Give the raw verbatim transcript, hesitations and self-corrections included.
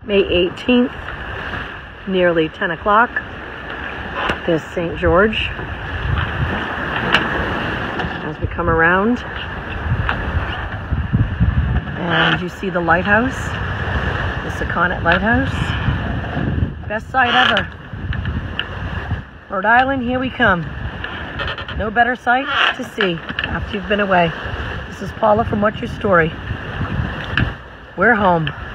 May eighteenth, nearly ten o'clock. This Saint George. As we come around, and you see the lighthouse, the Sakonnet Lighthouse. Best sight ever. Rhode Island, here we come. No better sight to see after you've been away. This is Paula from What's Your Story. We're home.